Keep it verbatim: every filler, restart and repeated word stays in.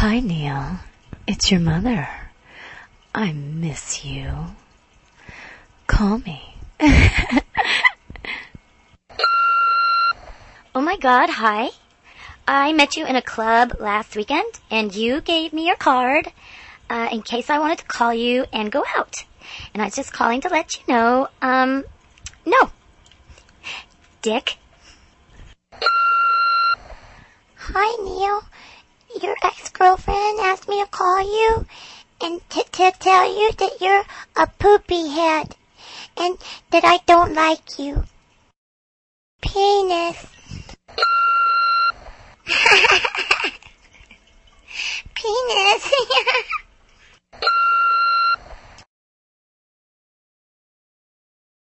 Hi, Neil. It's your mother. I miss you. Call me. Oh my god, hi. I met you in a club last weekend, and you gave me your card uh, in case I wanted to call you and go out. And I was just calling to let you know, um, no. Dick. Hi, Neil. Your ex-girlfriend asked me to call you and to, to tell you that you're a poopy head and that I don't like you. Penis. Penis.